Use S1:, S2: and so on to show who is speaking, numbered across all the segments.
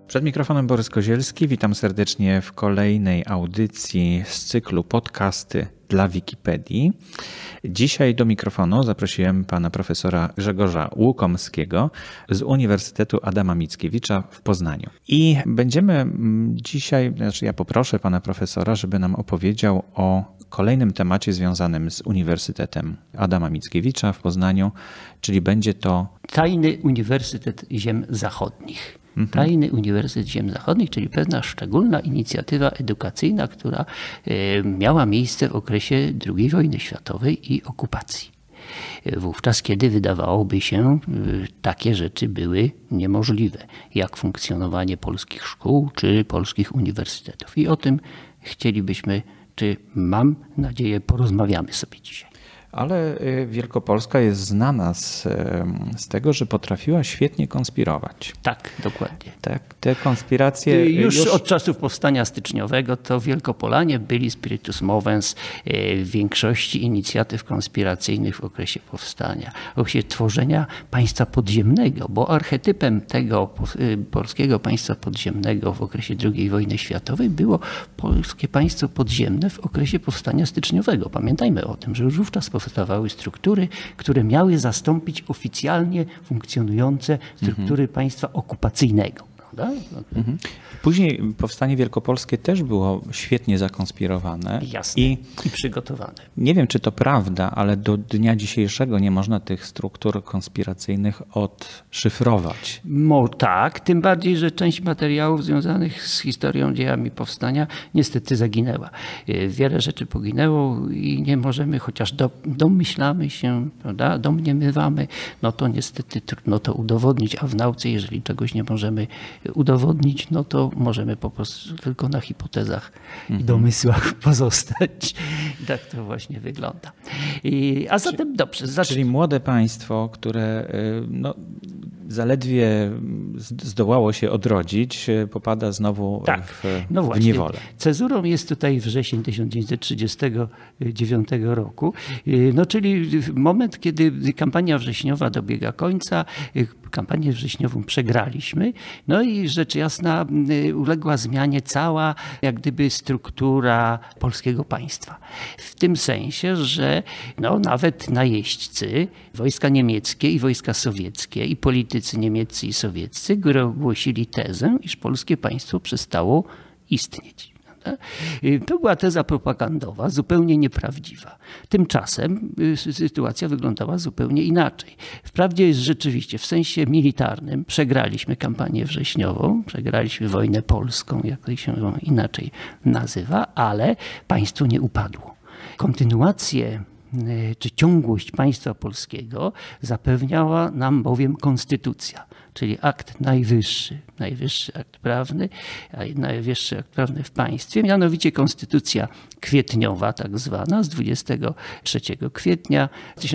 S1: Przed mikrofonem Borys Kozielski. Witam serdecznie w kolejnej audycji z cyklu Podcasty dla Wikipedii. Dzisiaj do mikrofonu zaprosiłem pana profesora Grzegorza Łukomskiego z Uniwersytetu Adama Mickiewicza w Poznaniu. I będziemy dzisiaj, ja poproszę pana profesora, żeby nam opowiedział o kolejnym temacie związanym z Uniwersytetem Adama Mickiewicza w Poznaniu, czyli będzie to
S2: Tajny Uniwersytet Ziem Zachodnich. Tajny Uniwersytet Ziem Zachodnich, czyli pewna szczególna inicjatywa edukacyjna, która miała miejsce w okresie II wojny światowej i okupacji. Wówczas, kiedy wydawałoby się, takie rzeczy były niemożliwe, jak funkcjonowanie polskich szkół czy polskich uniwersytetów. I o tym chcielibyśmy, czy mam nadzieję, porozmawiamy sobie dzisiaj.
S1: Ale Wielkopolska jest znana z tego, że potrafiła świetnie konspirować.
S2: Tak, dokładnie.
S1: Tak, te konspiracje...
S2: Już od czasów powstania styczniowego to Wielkopolanie byli spiritus movens w większości inicjatyw konspiracyjnych w okresie powstania, w okresie tworzenia państwa podziemnego, bo archetypem tego polskiego państwa podziemnego w okresie II wojny światowej było polskie państwo podziemne w okresie powstania styczniowego. Pamiętajmy o tym, że już wówczas powstawały struktury, które miały zastąpić oficjalnie funkcjonujące struktury państwa okupacyjnego. Prawda?
S1: Później powstanie wielkopolskie też było świetnie zakonspirowane.
S2: Jasne. I przygotowane.
S1: Nie wiem, czy to prawda, ale do dnia dzisiejszego nie można tych struktur konspiracyjnych odszyfrować.
S2: Tak, tym bardziej, że część materiałów związanych z historią, dziejami powstania niestety zaginęła. Wiele rzeczy poginęło i nie możemy, chociaż domyślamy się, prawda, domniemywamy, no to niestety trudno to udowodnić, a w nauce, jeżeli czegoś nie możemy udowodnić, no to możemy po prostu tylko na hipotezach i domysłach pozostać. I tak to właśnie wygląda. A zatem dobrze.
S1: Czyli młode państwo, które zaledwie zdołało się odrodzić, popada znowu w niewolę.
S2: Cezurą jest tutaj wrzesień 1939 roku, czyli moment, kiedy kampania wrześniowa dobiega końca. Kampanię wrześniową przegraliśmy, i rzecz jasna uległa zmianie cała jak gdyby struktura polskiego państwa. W tym sensie, że nawet najeźdźcy, wojska niemieckie i wojska sowieckie i politycy niemieccy i sowieccy ogłosili tezę, iż polskie państwo przestało istnieć. To była teza propagandowa, zupełnie nieprawdziwa. Tymczasem sytuacja wyglądała zupełnie inaczej. Wprawdzie jest rzeczywiście w sensie militarnym przegraliśmy kampanię wrześniową, przegraliśmy wojnę polską, jak to się inaczej nazywa, ale państwo nie upadło. Kontynuację czy ciągłość państwa polskiego zapewniała nam bowiem konstytucja, czyli akt najwyższy akt prawny, najwyższy akt prawny w państwie, mianowicie konstytucja kwietniowa tak zwana z 23 kwietnia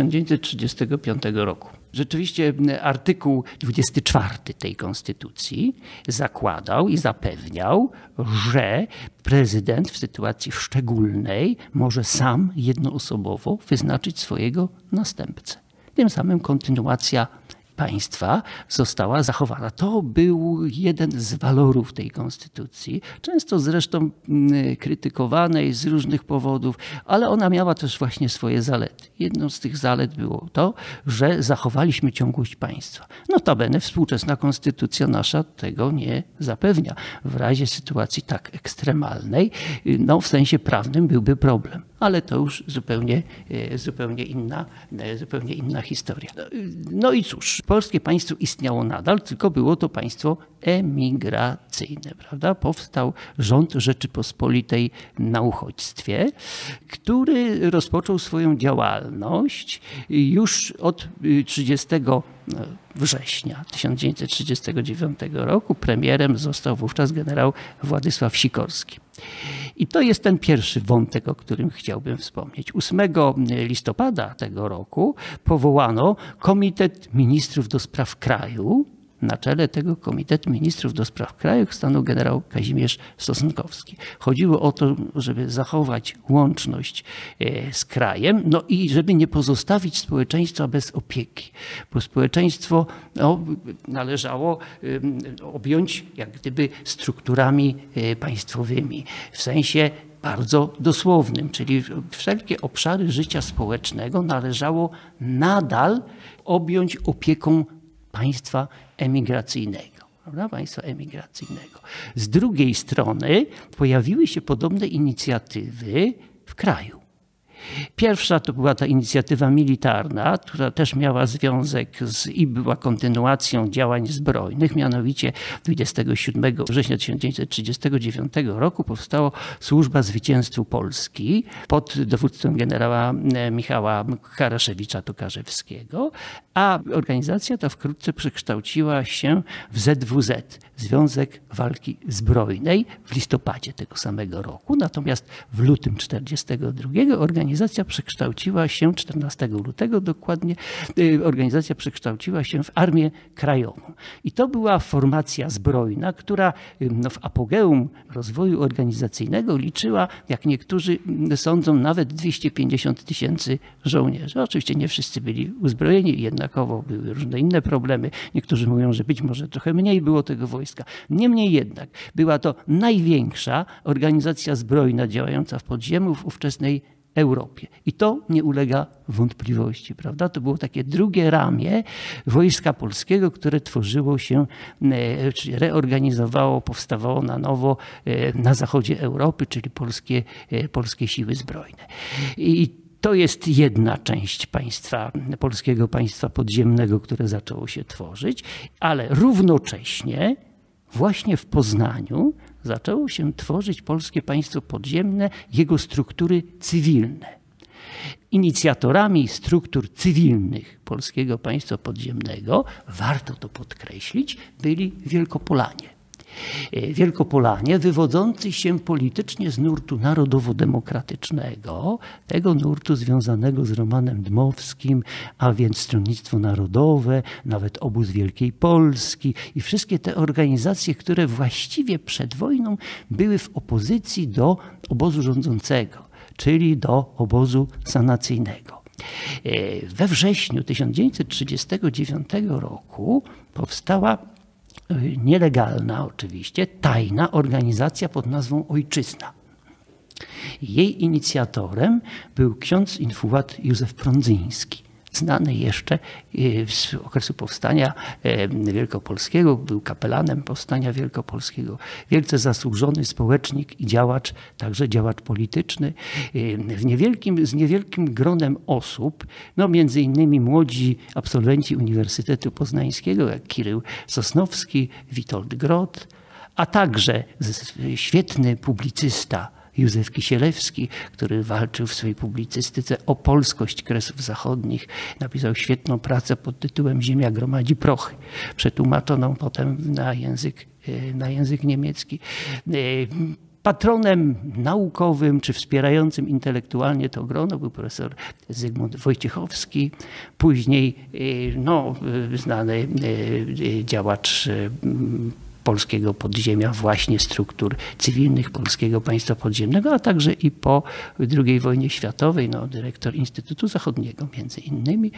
S2: 1935 roku. Rzeczywiście artykuł 24 tej konstytucji zakładał i zapewniał, że prezydent w sytuacji szczególnej może sam jednoosobowo wyznaczyć swojego następcę. Tym samym kontynuacja państwa została zachowana. To był jeden z walorów tej konstytucji, często zresztą krytykowanej z różnych powodów, ale ona miała też właśnie swoje zalety. Jedną z tych zalet było to, że zachowaliśmy ciągłość państwa. Notabene współczesna konstytucja nasza tego nie zapewnia. W razie sytuacji tak ekstremalnej, w sensie prawnym byłby problem. Ale to już zupełnie inna historia. I cóż, polskie państwo istniało nadal, tylko było to państwo emigracyjne, prawda? Powstał rząd Rzeczypospolitej na uchodźstwie, który rozpoczął swoją działalność już od 30 września 1939 roku. Premierem został wówczas generał Władysław Sikorski. I to jest ten pierwszy wątek, o którym chciałbym wspomnieć. 8 listopada tego roku powołano Komitet Ministrów do Spraw Kraju, na czele tego Komitetu Ministrów do Spraw Krajów stanął generał Kazimierz Sosnkowski. Chodziło o to, żeby zachować łączność z krajem, no i żeby nie pozostawić społeczeństwa bez opieki, bo społeczeństwo należało objąć jak gdyby strukturami państwowymi w sensie bardzo dosłownym, czyli wszelkie obszary życia społecznego należało nadal objąć opieką państwa emigracyjnego. Prawda? Państwa emigracyjnego. Z drugiej strony pojawiły się podobne inicjatywy w kraju. Pierwsza to była ta inicjatywa militarna, która też miała związek i była kontynuacją działań zbrojnych. Mianowicie 27 września 1939 roku powstała Służba Zwycięstwu Polski pod dowództwem generała Michała Karaszewicza-Tokarzewskiego, a organizacja ta wkrótce przekształciła się w ZWZ, Związek Walki Zbrojnej, w listopadzie tego samego roku. Natomiast w lutym 1942 organizacja przekształciła się, 14 lutego dokładnie, organizacja przekształciła się w Armię Krajową. I to była formacja zbrojna, która w apogeum rozwoju organizacyjnego liczyła, jak niektórzy sądzą, nawet 250 000 żołnierzy. Oczywiście nie wszyscy byli uzbrojeni, jednakowo były różne inne problemy. Niektórzy mówią, że być może trochę mniej było tego wojska. Niemniej jednak była to największa organizacja zbrojna działająca w podziemiu w ówczesnej Europie. I to nie ulega wątpliwości, prawda? To było takie drugie ramię Wojska Polskiego, które tworzyło się, czyli reorganizowało, powstawało na nowo na zachodzie Europy, czyli polskie siły zbrojne. I to jest jedna część polskiego państwa podziemnego, które zaczęło się tworzyć, ale równocześnie właśnie w Poznaniu zaczęło się tworzyć polskie państwo podziemne, jego struktury cywilne. Inicjatorami struktur cywilnych polskiego państwa podziemnego, warto to podkreślić, byli Wielkopolanie. Wielkopolanie wywodzący się politycznie z nurtu narodowo-demokratycznego, tego nurtu związanego z Romanem Dmowskim, a więc Stronnictwo Narodowe, nawet Obóz Wielkiej Polski i wszystkie te organizacje, które właściwie przed wojną były w opozycji do obozu rządzącego, czyli do obozu sanacyjnego. We wrześniu 1939 roku powstała nielegalna oczywiście, tajna organizacja pod nazwą Ojczyzna. Jej inicjatorem był ksiądz infułat Józef Prądzyński, znany jeszcze z okresu powstania wielkopolskiego, był kapelanem powstania wielkopolskiego, wielce zasłużony społecznik i działacz, także działacz polityczny, z niewielkim gronem osób, no między innymi młodzi absolwenci Uniwersytetu Poznańskiego, jak Kirył Sosnowski, Witold Grot, a także świetny publicysta Józef Kisielewski, który walczył w swojej publicystyce o polskość Kresów Zachodnich. Napisał świetną pracę pod tytułem Ziemia gromadzi prochy, przetłumaczoną potem na język niemiecki. Patronem naukowym czy wspierającym intelektualnie to grono był profesor Zygmunt Wojciechowski, później znany działacz polskiego podziemia, właśnie struktur cywilnych polskiego państwa podziemnego, a także i po II wojnie światowej, dyrektor Instytutu Zachodniego między innymi.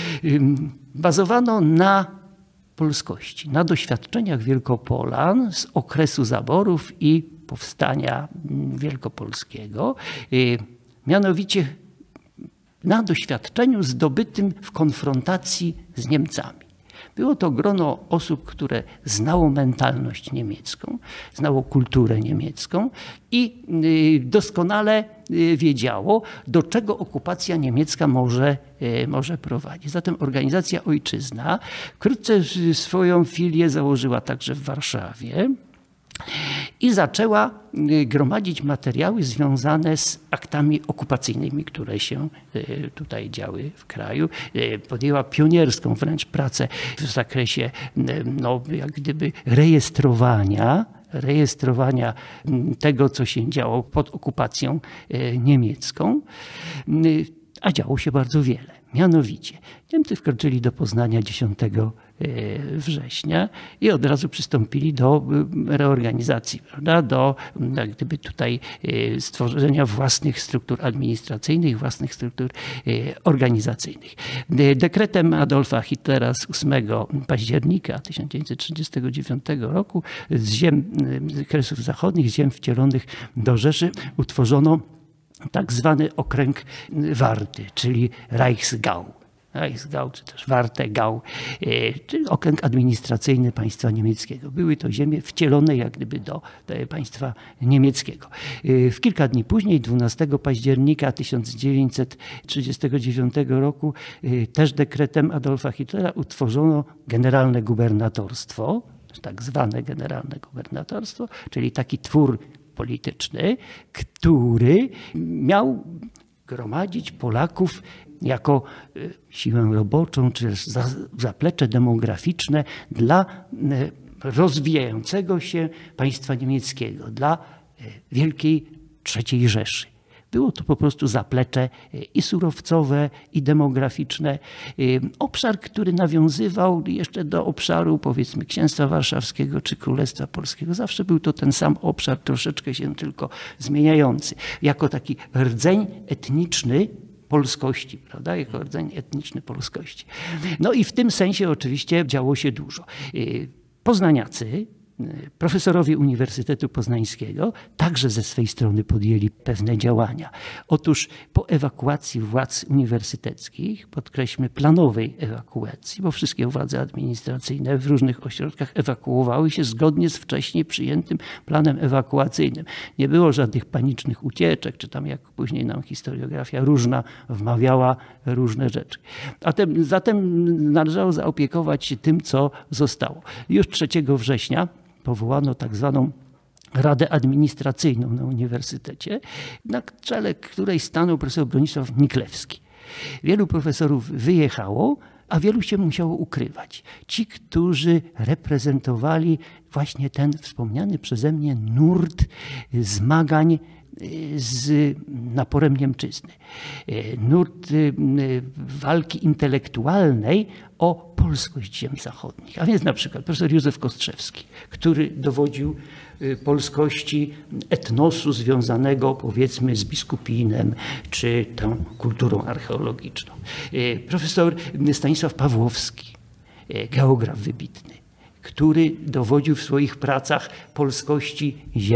S2: Bazowano na polskości, na doświadczeniach Wielkopolan z okresu zaborów i powstania wielkopolskiego, mianowicie na doświadczeniu zdobytym w konfrontacji z Niemcami. Było to grono osób, które znało mentalność niemiecką, znało kulturę niemiecką i doskonale wiedziało, do czego okupacja niemiecka może prowadzić. Zatem organizacja Ojczyzna wkrótce swoją filię założyła także w Warszawie i zaczęła gromadzić materiały związane z aktami okupacyjnymi, które się tutaj działy w kraju. Podjęła pionierską wręcz pracę w zakresie jak gdyby rejestrowania tego, co się działo pod okupacją niemiecką, a działo się bardzo wiele. Mianowicie Niemcy wkroczyli do Poznania 10 września i od razu przystąpili do reorganizacji, prawda? Do jak gdyby tutaj stworzenia własnych struktur administracyjnych, własnych struktur organizacyjnych. Dekretem Adolfa Hitlera z 8 października 1939 roku z Kresów Zachodnich, ziem wcielonych do Rzeszy, utworzono tak zwany okręg Warty, czyli Reichsgau, czy też Wartegau, czyli okręg administracyjny państwa niemieckiego. Były to ziemie wcielone jak gdyby do państwa niemieckiego. W kilka dni później, 12 października 1939 roku, też dekretem Adolfa Hitlera utworzono generalne gubernatorstwo, tak zwane generalne gubernatorstwo, czyli taki twór polityczny, który miał gromadzić Polaków jako siłę roboczą, czy zaplecze demograficzne dla rozwijającego się państwa niemieckiego, dla Wielkiej III Rzeszy. Było to po prostu zaplecze i surowcowe, i demograficzne. Obszar, który nawiązywał jeszcze do obszaru, powiedzmy, Księstwa Warszawskiego czy Królestwa Polskiego. Zawsze był to ten sam obszar, troszeczkę się tylko zmieniający. Jako taki rdzeń etniczny polskości, prawda? Jako rdzeń etniczny polskości. No i w tym sensie oczywiście działo się dużo. Poznaniacy, profesorowie Uniwersytetu Poznańskiego także ze swej strony podjęli pewne działania. Otóż po ewakuacji władz uniwersyteckich, podkreślmy planowej ewakuacji, bo wszystkie władze administracyjne w różnych ośrodkach ewakuowały się zgodnie z wcześniej przyjętym planem ewakuacyjnym. Nie było żadnych panicznych ucieczek, czy tam jak później nam historiografia różna wmawiała różne rzeczy. Zatem należało zaopiekować się tym, co zostało. Już 3 września powołano tak zwaną Radę Administracyjną na uniwersytecie, na czele której stanął profesor Bronisław Niklewski. Wielu profesorów wyjechało, a wielu się musiało ukrywać. Ci, którzy reprezentowali właśnie ten wspomniany przeze mnie nurt zmagań z naporem Niemczyzny. Nurt walki intelektualnej o polskość ziem zachodnich. A więc na przykład profesor Józef Kostrzewski, który dowodził polskości etnosu związanego powiedzmy z biskupinem czy tą kulturą archeologiczną. Profesor Stanisław Pawłowski, geograf wybitny, który dowodził w swoich pracach polskości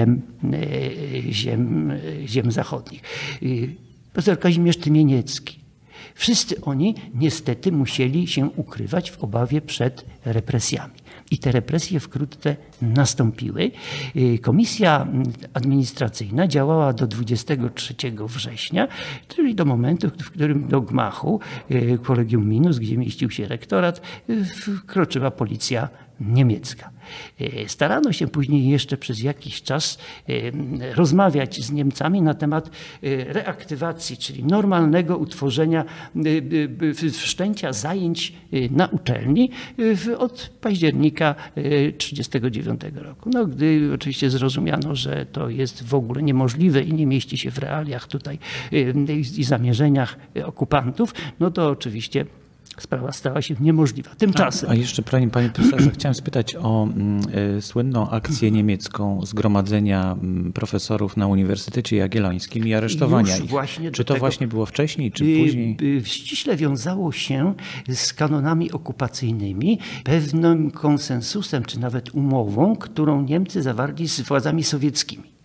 S2: ziem zachodnich. Profesor Kazimierz Tymieniecki. Wszyscy oni niestety musieli się ukrywać w obawie przed represjami. I te represje wkrótce nastąpiły. Komisja administracyjna działała do 23 września, czyli do momentu, w którym do gmachu Collegium Minus, gdzie mieścił się rektorat, wkroczyła policja niemiecka. Starano się później jeszcze przez jakiś czas rozmawiać z Niemcami na temat reaktywacji, czyli normalnego utworzenia, wszczęcia zajęć na uczelni od października 1939 roku. No, gdy oczywiście zrozumiano, że to jest w ogóle niemożliwe i nie mieści się w realiach tutaj i zamierzeniach okupantów, no to oczywiście sprawa stała się niemożliwa. Tymczasem.
S1: A jeszcze, panie profesorze, chciałem spytać o słynną akcję niemiecką zgromadzenia profesorów na Uniwersytecie Jagiellońskim i aresztowania ich. Czy to właśnie było wcześniej, czy później?
S2: Ściśle wiązało się z kanonami okupacyjnymi, pewnym konsensusem, czy nawet umową, którą Niemcy zawarli z władzami sowieckimi.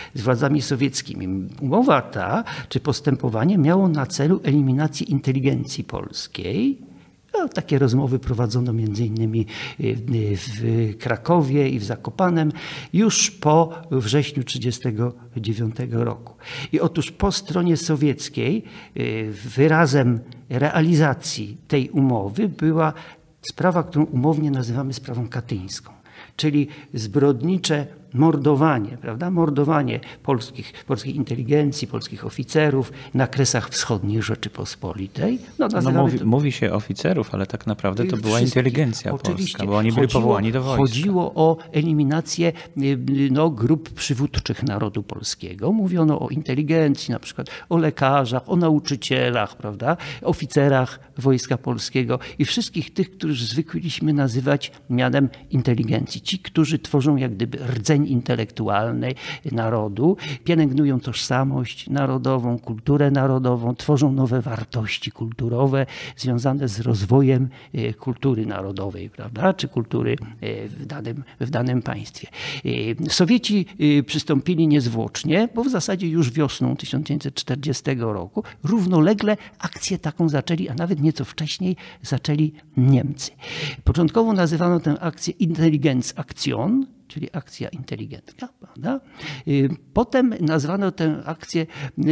S2: Umowa ta, czy postępowanie miało na celu eliminację inteligencji polskiej. No, takie rozmowy prowadzono między innymi w Krakowie i w Zakopanem już po wrześniu 1939 roku. I otóż po stronie sowieckiej wyrazem realizacji tej umowy była sprawa, którą umownie nazywamy sprawą katyńską, czyli zbrodnicze mordowanie, prawda? Mordowanie polskiej inteligencji, polskich oficerów na Kresach Wschodnich Rzeczypospolitej.
S1: Mówi się oficerów, ale tak naprawdę to była inteligencja polska, bo oni byli powołani do wojska.
S2: Chodziło o eliminację grup przywódczych narodu polskiego. Mówiono o inteligencji, na przykład o lekarzach, o nauczycielach, prawda? Oficerach Wojska Polskiego i wszystkich tych, których zwykliśmy nazywać mianem inteligencji. Ci, którzy tworzą jak gdyby rdzeń intelektualny narodu, pielęgnują tożsamość narodową, kulturę narodową, tworzą nowe wartości kulturowe związane z rozwojem kultury narodowej, prawda? Czy kultury w danym państwie. Sowieci przystąpili niezwłocznie, bo w zasadzie już wiosną 1940 roku równolegle akcję taką zaczęli, a nawet nieco wcześniej zaczęli Niemcy. Początkowo nazywano tę akcję Intelligenzaktion, czyli akcja inteligencka, prawda? Potem nazwano tę akcję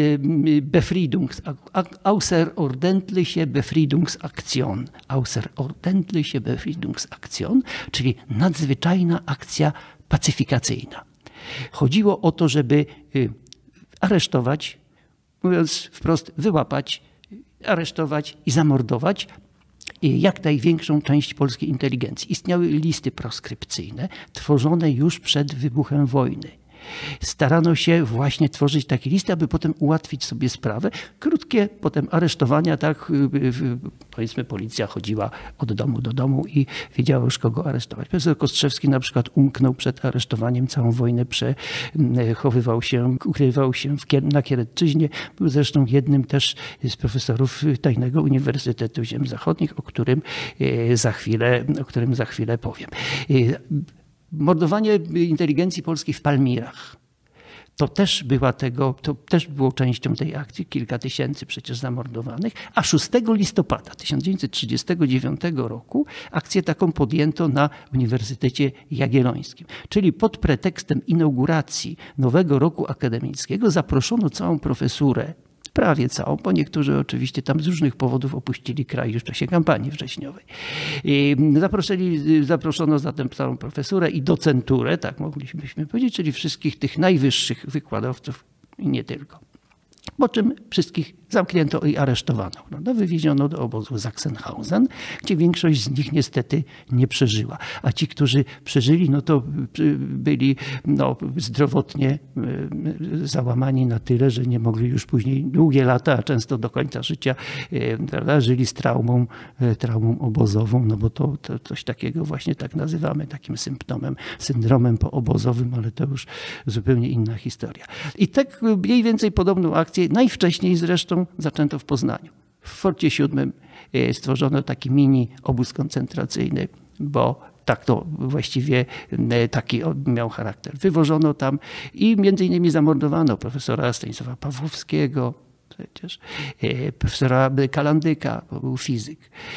S2: Außerordentliche Befriedungsaktion. Außerordentliche Befriedungsaktion, czyli nadzwyczajna akcja pacyfikacyjna. Chodziło o to, żeby aresztować, mówiąc wprost, wyłapać, aresztować i zamordować jak największą część polskiej inteligencji. Istniały listy proskrypcyjne tworzone już przed wybuchem wojny. Starano się właśnie tworzyć takie listy, aby potem ułatwić sobie sprawę. Krótkie potem aresztowania, tak powiedzmy policja chodziła od domu do domu i wiedziała już kogo aresztować. Profesor Kostrzewski na przykład umknął przed aresztowaniem, całą wojnę przechowywał się, ukrywał się na Kieretczyźnie. Był zresztą jednym też z profesorów Tajnego Uniwersytetu Ziem Zachodnich, o którym za chwilę powiem. Mordowanie inteligencji polskiej w Palmirach. To też było częścią tej akcji, kilka tysięcy przecież zamordowanych, a 6 listopada 1939 roku akcję taką podjęto na Uniwersytecie Jagiellońskim. Czyli pod pretekstem inauguracji nowego roku akademickiego zaproszono całą profesurę, prawie całą, bo niektórzy oczywiście tam z różnych powodów opuścili kraj już w czasie kampanii wrześniowej. Zaproszono zatem całą profesurę i docenturę, tak moglibyśmy powiedzieć, czyli wszystkich tych najwyższych wykładowców i nie tylko. Po czym wszystkich zamknięto i aresztowano. Prawda? Wywieziono do obozu Sachsenhausen, gdzie większość z nich niestety nie przeżyła. A ci, którzy przeżyli, to byli zdrowotnie załamani na tyle, że nie mogli już później długie lata, a często do końca życia, prawda, żyli z traumą obozową, bo to coś takiego właśnie tak nazywamy, takim syndromem poobozowym, ale to już zupełnie inna historia. I tak mniej więcej podobną akcję, najwcześniej zresztą zaczęto w Poznaniu. W Forcie 7 stworzono taki mini obóz koncentracyjny, bo tak to właściwie taki miał charakter. Wywożono tam i między innymi zamordowano profesora Stanisława Pawłowskiego, przecież, profesora Kalandyka, bo był fizyk,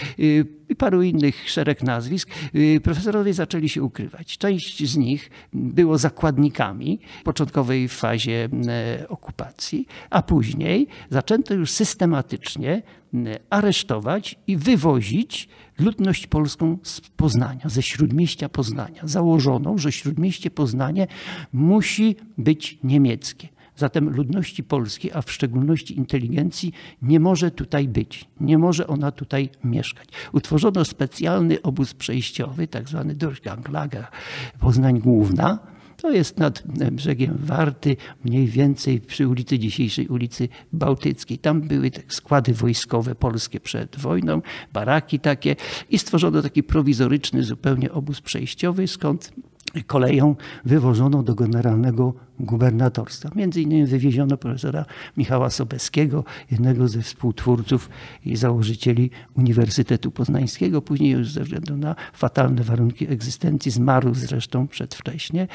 S2: i paru innych, szereg nazwisk. Profesorowie zaczęli się ukrywać. Część z nich było zakładnikami w początkowej fazie okupacji, a później zaczęto już systematycznie aresztować i wywozić ludność polską z Poznania, ze Śródmieścia Poznania. Założono, że Śródmieście Poznanie musi być niemieckie. Zatem ludności polskiej, a w szczególności inteligencji, nie może tutaj być. Nie może ona tutaj mieszkać. Utworzono specjalny obóz przejściowy, tak zwany Durchganglager, Poznań Główna. To jest nad brzegiem Warty, mniej więcej przy ulicy dzisiejszej ulicy Bałtyckiej. Tam były te składy wojskowe polskie przed wojną, baraki takie i stworzono taki prowizoryczny zupełnie obóz przejściowy, skąd koleją wywożono do generalnego gubernatorstwa. Między innymi wywieziono profesora Michała Sobieskiego, jednego ze współtwórców i założycieli Uniwersytetu Poznańskiego. Później już ze względu na fatalne warunki egzystencji zmarł zresztą przedwcześnie,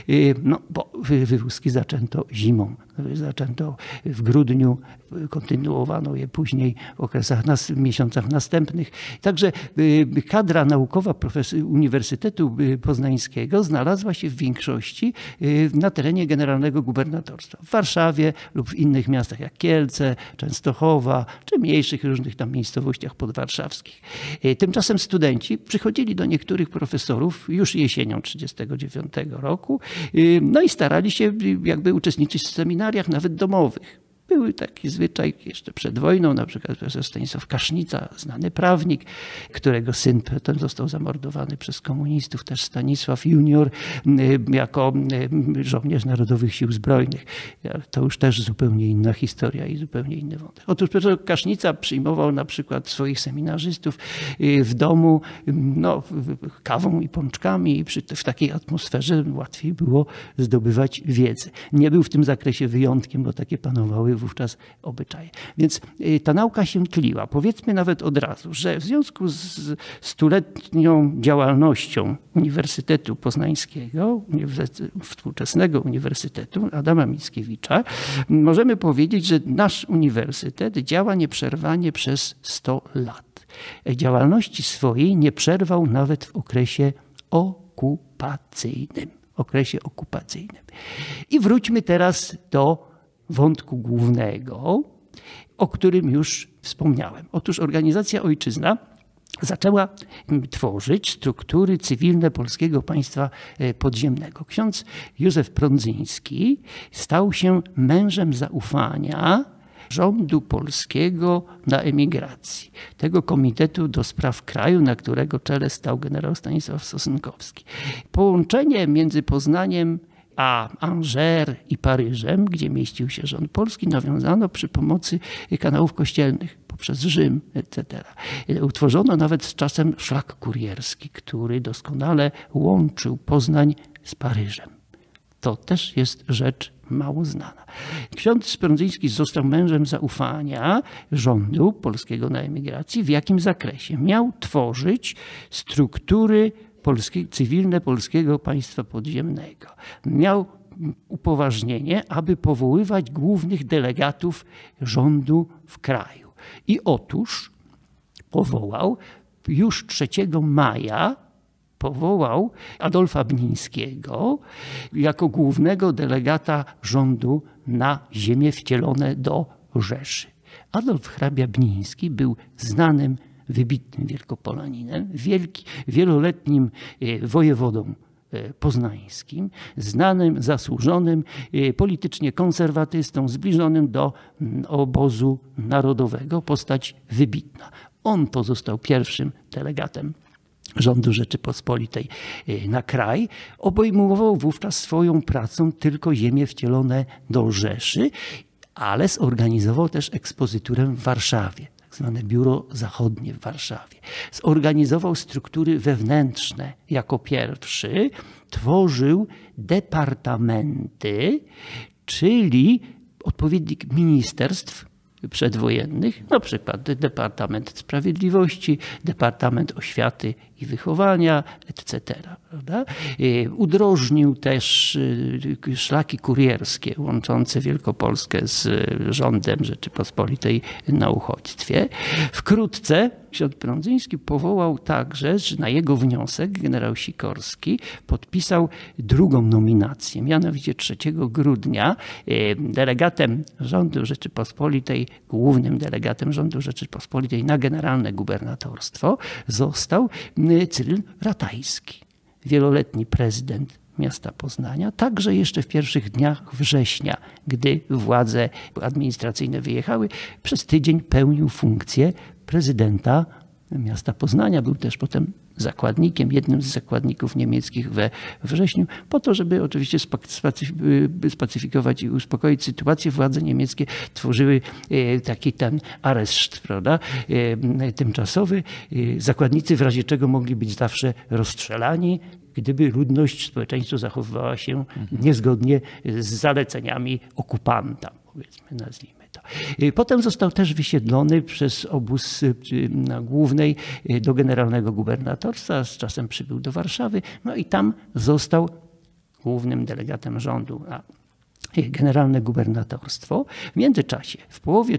S2: bo wywózki zaczęto zimą. Zaczęto w grudniu, kontynuowano je później w miesiącach następnych. Także kadra naukowa Uniwersytetu Poznańskiego znalazła się w większości na terenie generalnego gubernatorstwa w Warszawie lub w innych miastach jak Kielce, Częstochowa, czy mniejszych różnych tam miejscowościach podwarszawskich. Tymczasem studenci przychodzili do niektórych profesorów już jesienią 1939 roku, no i starali się jakby uczestniczyć w seminariach, nawet domowych. Był taki zwyczaj jeszcze przed wojną, na przykład profesor Stanisław Kasznica, znany prawnik, którego syn potem został zamordowany przez komunistów, też Stanisław Junior, jako żołnierz Narodowych Sił Zbrojnych. To już też zupełnie inna historia i zupełnie inny wątek. Otóż profesor Kasznica przyjmował na przykład swoich seminarzystów w domu kawą i pączkami i w takiej atmosferze łatwiej było zdobywać wiedzę. Nie był w tym zakresie wyjątkiem, bo takie panowały wówczas obyczaje. Więc ta nauka się tliła. Powiedzmy nawet od razu, że w związku z stuletnią działalnością Uniwersytetu Poznańskiego, współczesnego Uniwersytetu Adama Mickiewicza, możemy powiedzieć, że nasz uniwersytet działa nieprzerwanie przez 100 lat. Działalności swojej nie przerwał nawet w okresie okupacyjnym. I wróćmy teraz do wątku głównego, o którym już wspomniałem. Otóż organizacja Ojczyzna zaczęła tworzyć struktury cywilne Polskiego Państwa Podziemnego. Ksiądz Józef Prądzyński stał się mężem zaufania rządu polskiego na emigracji, tego Komitetu do Spraw Kraju, na którego czele stał generał Stanisław Sosnkowski. Połączenie między Poznaniem a Angers i Paryżem, gdzie mieścił się rząd polski, nawiązano przy pomocy kanałów kościelnych poprzez Rzym, etc. Utworzono nawet z czasem szlak kurierski, który doskonale łączył Poznań z Paryżem. To też jest rzecz mało znana. Ksiądz Prądzyński został mężem zaufania rządu polskiego na emigracji. W jakim zakresie? Miał tworzyć struktury cywilne Polskiego Państwa Podziemnego. Miał upoważnienie, aby powoływać głównych delegatów rządu w kraju. I otóż powołał już 3 maja Adolfa Bnińskiego jako głównego delegata rządu na ziemię wcielone do Rzeszy. Adolf hrabia Bniński był znanym, wybitnym Wielkopolaninem, wieloletnim wojewodą poznańskim, znanym, zasłużonym, politycznie konserwatystą, zbliżonym do obozu narodowego, postać wybitna. On pozostał pierwszym delegatem rządu Rzeczypospolitej na kraj. Obejmował wówczas swoją pracą tylko ziemie wcielone do Rzeszy, ale zorganizował też ekspozyturę w Warszawie. Zwane Biuro Zachodnie w Warszawie. Zorganizował struktury wewnętrzne jako pierwszy, tworzył departamenty, czyli odpowiednik ministerstw przedwojennych, na przykład Departament Sprawiedliwości, Departament Oświaty i Wychowania, etc. Prawda? Udrożnił też szlaki kurierskie łączące Wielkopolskę z rządem Rzeczypospolitej na uchodźstwie. Wkrótce ksiądz Prądzyński powołał także, że na jego wniosek generał Sikorski podpisał drugą nominację, mianowicie 3 grudnia delegatem rządu Rzeczypospolitej, głównym delegatem rządu Rzeczypospolitej na generalne gubernatorstwo został Cyryl Ratajski, wieloletni prezydent miasta Poznania, także jeszcze w pierwszych dniach września, gdy władze administracyjne wyjechały, przez tydzień pełnił funkcję prezydenta miasta Poznania. Był też potem zakładnikiem, jednym z zakładników niemieckich we wrześniu, po to, żeby oczywiście spacyfikować i uspokoić sytuację. Władze niemieckie tworzyły taki ten areszt, prawda, tymczasowy. Zakładnicy w razie czego mogli być zawsze rozstrzelani, gdyby ludność, społeczeństwo zachowywała się niezgodnie z zaleceniami okupanta, powiedzmy, nazwijmy to. Potem został też wysiedlony przez obóz na Głównej do generalnego gubernatorstwa, z czasem przybył do Warszawy, no i tam został głównym delegatem rządu na generalne gubernatorstwo. W międzyczasie, w połowie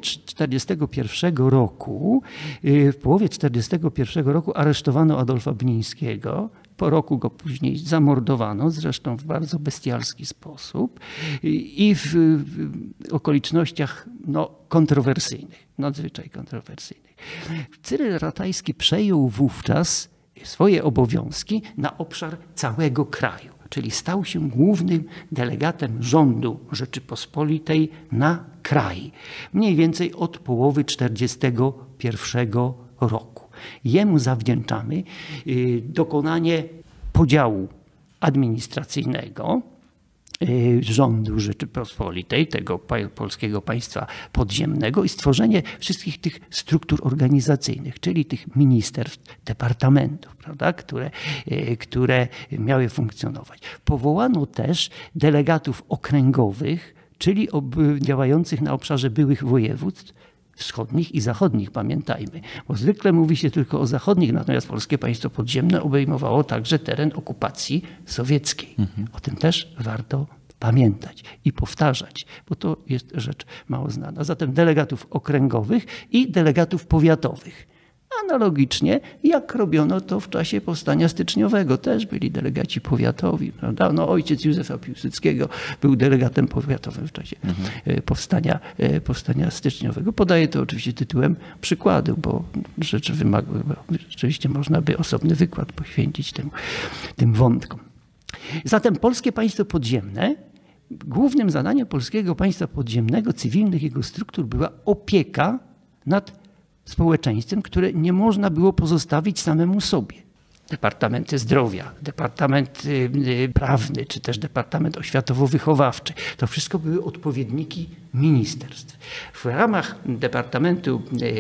S2: 1941 roku aresztowano Adolfa Bnińskiego Po roku go później zamordowano, zresztą w bardzo bestialski sposób i w okolicznościach kontrowersyjnych, nadzwyczaj kontrowersyjnych. Cyryl Ratajski przejął wówczas swoje obowiązki na obszar całego kraju, czyli stał się głównym delegatem rządu Rzeczypospolitej na kraj, mniej więcej od połowy 1941 roku. Jemu zawdzięczamy dokonanie podziału administracyjnego rządu Rzeczypospolitej, tego polskiego państwa podziemnego i stworzenie wszystkich tych struktur organizacyjnych, czyli tych ministerstw, departamentów, prawda, które miały funkcjonować. Powołano też delegatów okręgowych, czyli działających na obszarze byłych województw, wschodnich i zachodnich, pamiętajmy, bo zwykle mówi się tylko o zachodnich, natomiast polskie państwo podziemne obejmowało także teren okupacji sowieckiej. O tym też warto pamiętać i powtarzać, bo to jest rzecz mało znana. Zatem delegatów okręgowych i delegatów powiatowych. Analogicznie, jak robiono to w czasie powstania styczniowego. Też byli delegaci powiatowi, prawda? Ojciec Józefa Piłsudskiego był delegatem powiatowym w czasie powstania styczniowego. Podaję to oczywiście tytułem przykładu, bo rzeczywiście można by osobny wykład poświęcić tym wątkom. Zatem polskie państwo podziemne, głównym zadaniem polskiego państwa podziemnego, cywilnych jego struktur była opieka nad społeczeństwem, które nie można było pozostawić samemu sobie. Departamenty zdrowia, departament prawny, czy też departament oświatowo-wychowawczy. To wszystko były odpowiedniki ministerstw. W ramach departamentu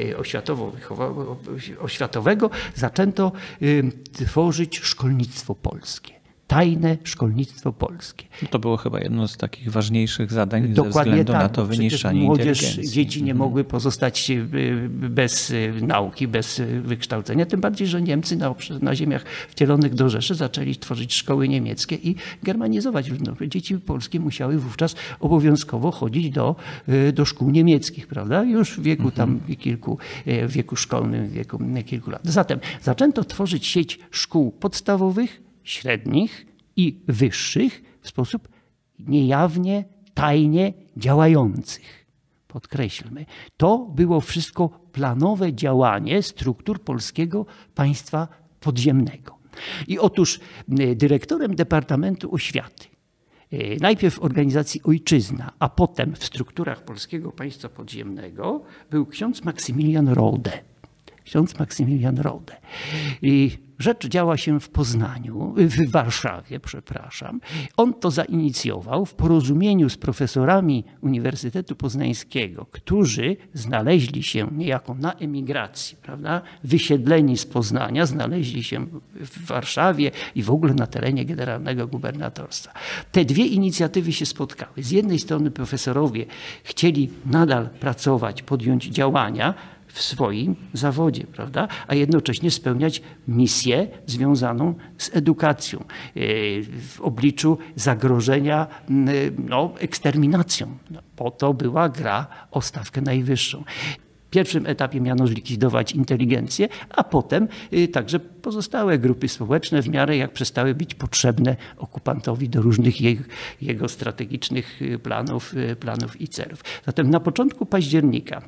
S2: oświatowego zaczęto tworzyć szkolnictwo polskie. Tajne szkolnictwo polskie.
S1: To było chyba jedno z takich ważniejszych zadań ze względu na to wyniszczanie inteligencji.
S2: Dzieci nie mogły pozostać bez nauki, bez wykształcenia. Tym bardziej, że Niemcy na ziemiach wcielonych do Rzeszy zaczęli tworzyć szkoły niemieckie i germanizować ludność. Dzieci polskie musiały wówczas obowiązkowo chodzić do szkół niemieckich, prawda? Już w wieku w wieku szkolnym, w wieku kilku lat. Zatem zaczęto tworzyć sieć szkół podstawowych, średnich i wyższych w sposób niejawnie, tajnie działających. Podkreślmy, to było wszystko planowe działanie struktur polskiego państwa podziemnego. I otóż dyrektorem Departamentu Oświaty, najpierw w organizacji Ojczyzna, a potem w strukturach polskiego państwa podziemnego był ksiądz Maksymilian Rode. Ksiądz Maksymilian Rode. Rzecz działa się w Warszawie, przepraszam. On to zainicjował w porozumieniu z profesorami Uniwersytetu Poznańskiego, którzy znaleźli się niejako na emigracji, prawda? Wysiedleni z Poznania, znaleźli się w Warszawie i w ogóle na terenie generalnego gubernatorstwa. Te dwie inicjatywy się spotkały. Z jednej strony profesorowie chcieli nadal pracować, podjąć działania w swoim zawodzie, prawda? A jednocześnie spełniać misję związaną z edukacją w obliczu zagrożenia eksterminacją. Po to była gra o stawkę najwyższą. W pierwszym etapie miano zlikwidować inteligencję, a potem także pozostałe grupy społeczne w miarę jak przestały być potrzebne okupantowi do różnych jego strategicznych planów i celów. Zatem na początku października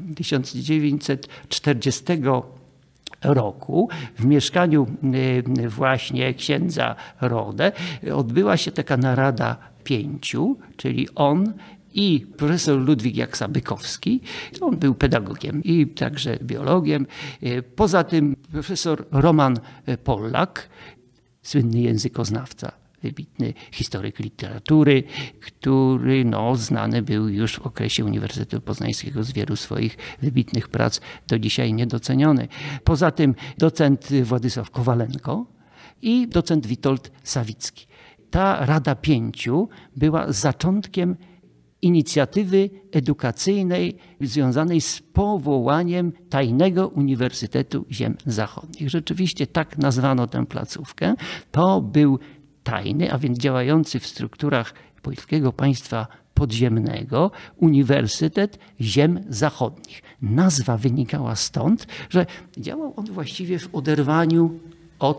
S2: 1940 roku w mieszkaniu właśnie księdza Rode odbyła się taka narada 5, czyli on i profesor Ludwik Jaksa-Bykowski, on był pedagogiem i także biologiem. Poza tym profesor Roman Pollak, słynny językoznawca, wybitny historyk literatury, który znany był już w okresie Uniwersytetu Poznańskiego z wielu swoich wybitnych prac, do dzisiaj niedoceniony. Poza tym docent Władysław Kowalenko i docent Witold Sawicki. Ta Rada 5 była zaczątkiem inicjatywy edukacyjnej związanej z powołaniem Tajnego Uniwersytetu Ziem Zachodnich. Rzeczywiście tak nazwano tę placówkę. To był tajny, a więc działający w strukturach polskiego państwa podziemnego Uniwersytet Ziem Zachodnich. Nazwa wynikała stąd, że działał on właściwie w oderwaniu od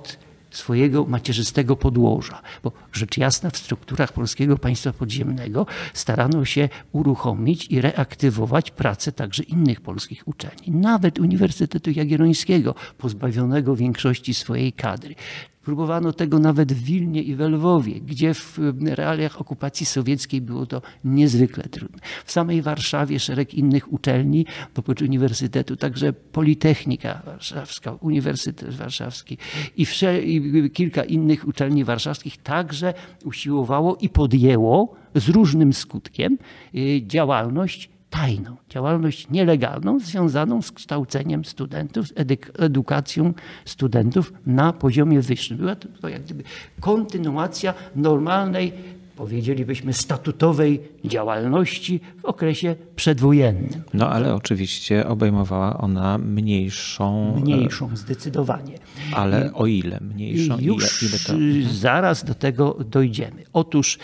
S2: swojego macierzystego podłoża, bo rzecz jasna w strukturach Polskiego Państwa Podziemnego starano się uruchomić i reaktywować pracę także innych polskich uczelni, nawet Uniwersytetu Jagiellońskiego, pozbawionego większości swojej kadry. Próbowano tego nawet w Wilnie i we Lwowie, gdzie w realiach okupacji sowieckiej było to niezwykle trudne. W samej Warszawie szereg innych uczelni, oprócz uniwersytetu, także Politechnika Warszawska, Uniwersytet Warszawski i kilka innych uczelni warszawskich także usiłowało i podjęło z różnym skutkiem działalność tajną, działalność nielegalną związaną z kształceniem studentów, z edukacją studentów na poziomie wyższym. Była to jak gdyby kontynuacja normalnej, powiedzielibyśmy, statutowej działalności w okresie przedwojennym.
S1: No ale oczywiście obejmowała ona mniejszą...
S2: Mniejszą, zdecydowanie.
S1: Ale o ile mniejszą?
S2: Już
S1: ile to...
S2: zaraz do tego dojdziemy. Otóż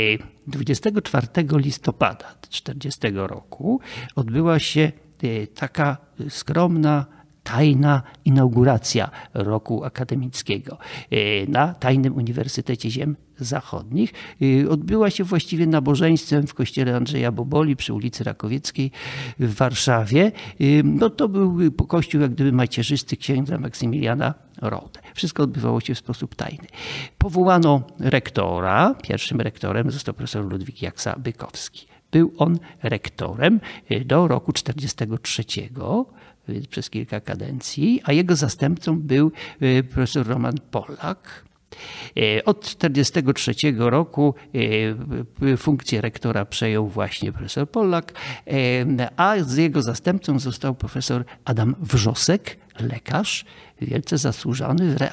S2: 24 listopada 1940 roku odbyła się taka skromna, tajna inauguracja roku akademickiego na Tajnym Uniwersytecie Ziem Zachodnich. Odbyła się właściwie nabożeństwem w kościele Andrzeja Boboli przy ulicy Rakowieckiej w Warszawie. No to był kościół jak gdyby macierzysty księdza Maksymiliana Rodę. Wszystko odbywało się w sposób tajny. Powołano rektora. Pierwszym rektorem został profesor Ludwik Jaksa-Bykowski. Był on rektorem do roku 1943, przez kilka kadencji, a jego zastępcą był profesor Roman Polak. Od 1943 roku funkcję rektora przejął właśnie profesor Polak, a z jego zastępcą został profesor Adam Wrzosek, lekarz, wielce zasłużony w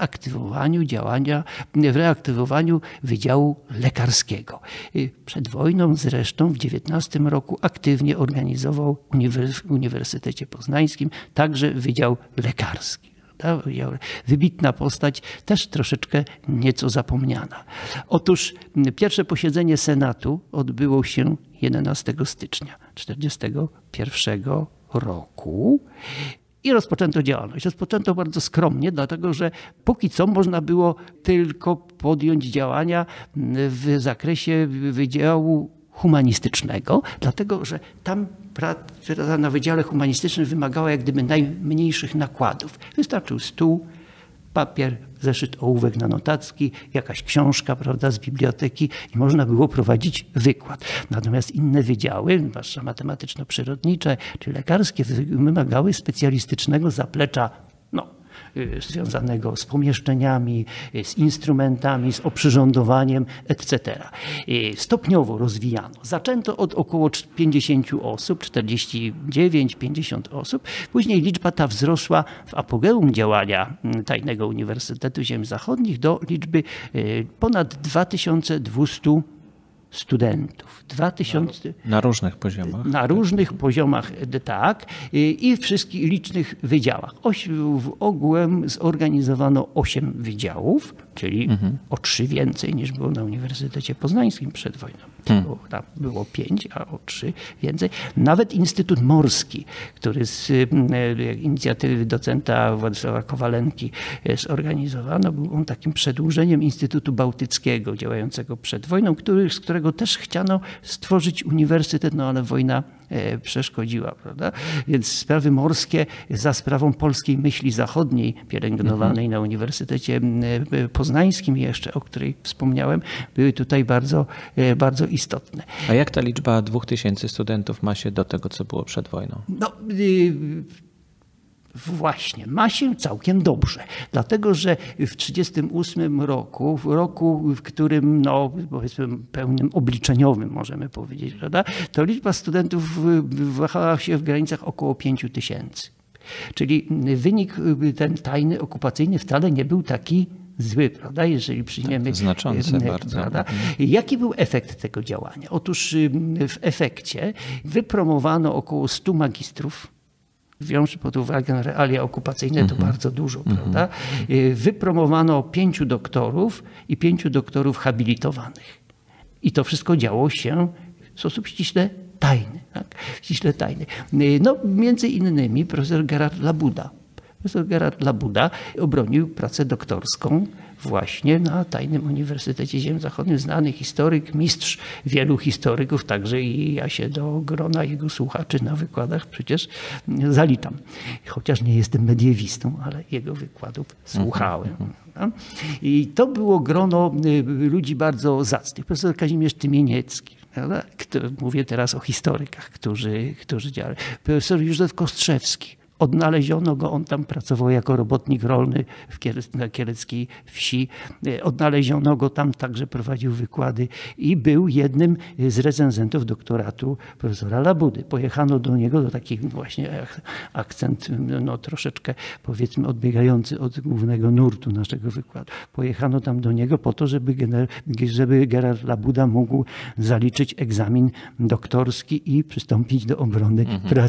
S2: reaktywowaniu Wydziału Lekarskiego. Przed wojną zresztą w 19 roku aktywnie organizował w Uniwersytecie Poznańskim także Wydział Lekarski. Wybitna postać, też troszeczkę nieco zapomniana. Otóż pierwsze posiedzenie Senatu odbyło się 11 stycznia 1941 roku. I rozpoczęto działalność. Rozpoczęto bardzo skromnie, dlatego że póki co można było tylko podjąć działania w zakresie Wydziału Humanistycznego, dlatego że tam praca na Wydziale Humanistycznym wymagała jak gdyby najmniejszych nakładów. Wystarczył stół, papier, zeszyt, ołówek na notatki, jakaś książka, prawda, z biblioteki i można było prowadzić wykład. Natomiast inne wydziały, zwłaszcza matematyczno-przyrodnicze czy lekarskie, wymagały specjalistycznego zaplecza związanego z pomieszczeniami, z instrumentami, z oprzyrządowaniem, etc. Stopniowo rozwijano. Zaczęto od około 50 osób, 49-50 osób. Później liczba ta wzrosła w apogeum działania Tajnego Uniwersytetu Ziem Zachodnich do liczby ponad 2200 studentów. 2000,
S1: na różnych poziomach.
S2: Na różnych poziomach, tak. I w wszystkich licznych wydziałach. Ogółem zorganizowano 8 wydziałów, czyli o 3 więcej niż było na Uniwersytecie Poznańskim przed wojną. Tam było 5, a o 3 więcej. Nawet Instytut Morski, który z inicjatywy docenta Władysława Kowalenki zorganizowano, był on takim przedłużeniem Instytutu Bałtyckiego działającego przed wojną, z którego też chciano stworzyć uniwersytet, ale wojna przeszkodziła, prawda? Więc sprawy morskie za sprawą polskiej myśli zachodniej pielęgnowanej na Uniwersytecie Poznańskim jeszcze, o której wspomniałem, były tutaj bardzo, bardzo istotne.
S1: A jak ta liczba 2000 studentów ma się do tego, co było przed wojną?
S2: Właśnie, ma się całkiem dobrze, dlatego że w 1938 roku, w roku, w którym, powiedzmy, pełnym obliczeniowym możemy powiedzieć, prawda, to liczba studentów wahała się w granicach około 5000. Czyli wynik ten tajny, okupacyjny wcale nie był taki zły, prawda, jeżeli przyjmiemy...
S1: Znaczący bardzo.
S2: Prawda? Jaki był efekt tego działania? Otóż w efekcie wypromowano około 100 magistrów. Wziąwszy pod uwagę realia okupacyjne, to bardzo dużo, prawda? Wypromowano 5 doktorów i 5 doktorów habilitowanych. I to wszystko działo się w sposób ściśle tajny. Tak? Ściśle tajny. Między innymi profesor Gerard Labuda. Profesor Gerard Labuda obronił pracę doktorską właśnie na Tajnym Uniwersytecie Ziem Zachodnich, znany historyk, mistrz wielu historyków, także i ja się do grona jego słuchaczy na wykładach przecież zaliczam. Chociaż nie jestem mediewistą, ale jego wykładów słuchałem. I to było grono ludzi bardzo zacnych. Profesor Kazimierz Tymieniecki, mówię teraz o historykach, którzy działali. Profesor Józef Kostrzewski. Odnaleziono go, on tam pracował jako robotnik rolny na kieleckiej wsi. Odnaleziono go tam, także prowadził wykłady i był jednym z recenzentów doktoratu profesora Labudy. Pojechano do niego, do taki właśnie akcent troszeczkę powiedzmy odbiegający od głównego nurtu naszego wykładu. Pojechano tam do niego po to, żeby Gerard Labuda mógł zaliczyć egzamin doktorski i przystąpić do obrony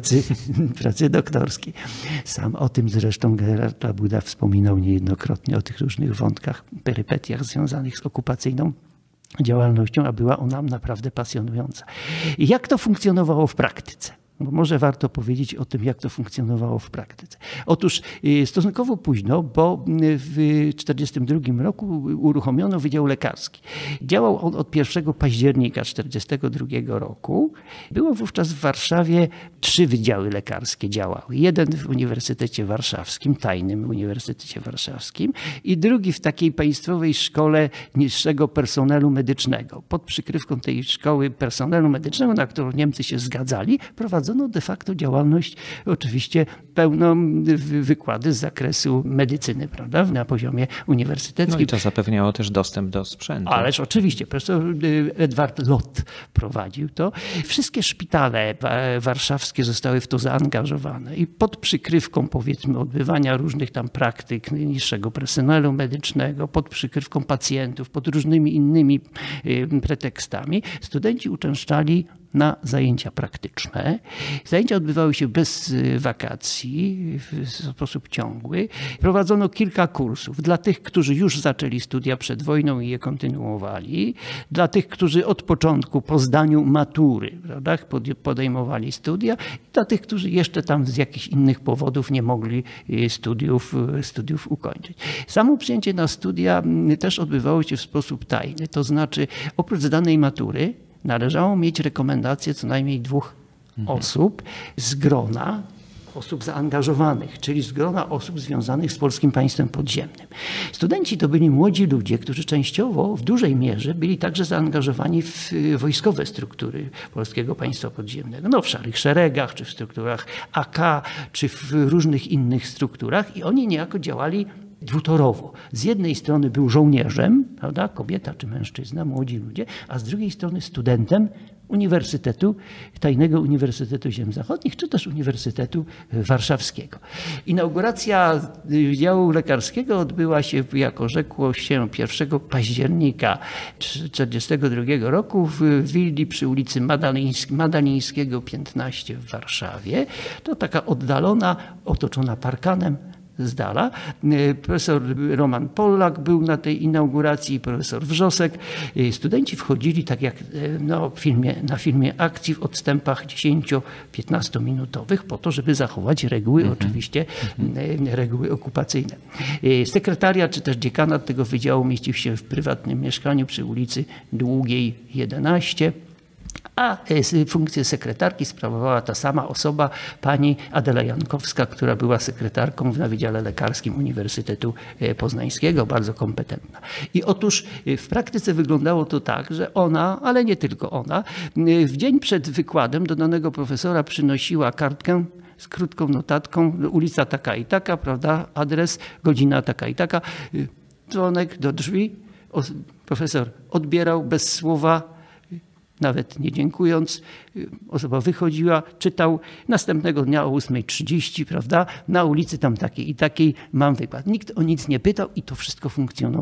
S2: pracy doktorskiej. Sam o tym zresztą Gerard Labuda wspominał niejednokrotnie, o tych różnych wątkach, perypetiach związanych z okupacyjną działalnością, a była ona naprawdę pasjonująca. I jak to funkcjonowało w praktyce? Bo może warto powiedzieć o tym, jak to funkcjonowało w praktyce. Otóż stosunkowo późno, bo w 1942 roku uruchomiono Wydział Lekarski. Działał on od 1 października 1942 roku. Było wówczas w Warszawie 3 wydziały lekarskie działały. Jeden w Uniwersytecie Warszawskim, Tajnym Uniwersytecie Warszawskim i drugi w takiej państwowej szkole niższego personelu medycznego. Pod przykrywką tej szkoły personelu medycznego, na którą Niemcy się zgadzali, prowadzono de facto działalność, oczywiście pełną wykłady z zakresu medycyny, prawda, na poziomie uniwersyteckim.
S1: No i to zapewniało też dostęp do sprzętu.
S2: Ależ oczywiście, profesor Edward Lott prowadził to. Wszystkie szpitale warszawskie zostały w to zaangażowane i pod przykrywką, powiedzmy, odbywania różnych tam praktyk niższego personelu medycznego, pod przykrywką pacjentów, pod różnymi innymi pretekstami, studenci uczęszczali na zajęcia praktyczne. Zajęcia odbywały się bez wakacji, w sposób ciągły. Prowadzono kilka kursów dla tych, którzy już zaczęli studia przed wojną i je kontynuowali, dla tych, którzy od początku po zdaniu matury, prawda, podejmowali studia i dla tych, którzy jeszcze tam z jakichś innych powodów nie mogli studiów ukończyć. Samo przyjęcie na studia też odbywało się w sposób tajny, to znaczy oprócz zdanej matury należało mieć rekomendację co najmniej 2 osób z grona osób zaangażowanych, czyli z grona osób związanych z polskim państwem podziemnym. Studenci to byli młodzi ludzie, którzy częściowo w dużej mierze byli także zaangażowani w wojskowe struktury polskiego państwa podziemnego. No, w Szarych Szeregach, czy w strukturach AK, czy w różnych innych strukturach i oni niejako działali dwutorowo. Z jednej strony był żołnierzem, prawda, kobieta czy mężczyzna, młodzi ludzie, a z drugiej strony studentem Uniwersytetu, Tajnego Uniwersytetu Ziem Zachodnich, czy też Uniwersytetu Warszawskiego. Inauguracja Wydziału Lekarskiego odbyła się, jako rzekło się, 1 października 1942 roku w willi przy ulicy Madalińskiego 15 w Warszawie. To taka oddalona, otoczona parkanem z dala. Profesor Roman Pollak był na tej inauguracji, profesor Wrzosek. Studenci wchodzili tak jak na filmie akcji w odstępach 10-15 minutowych po to, żeby zachować reguły, oczywiście reguły okupacyjne. Sekretariat czy też dziekanat tego wydziału mieścił się w prywatnym mieszkaniu przy ulicy Długiej 11. A funkcję sekretarki sprawowała ta sama osoba, pani Adela Jankowska, która była sekretarką na Wydziale Lekarskim Uniwersytetu Poznańskiego, bardzo kompetentna. I otóż w praktyce wyglądało to tak, że ona, ale nie tylko ona, w dzień przed wykładem do danego profesora przynosiła kartkę z krótką notatką, ulica taka i taka, prawda, adres, godzina taka i taka, dzwonek do drzwi. Profesor odbierał bez słowa, nawet nie dziękując, osoba wychodziła, czytał, następnego dnia o 8:30, prawda, na ulicy tam takiej i takiej mam wykład. Nikt o nic nie pytał i to wszystko funkcjonowało.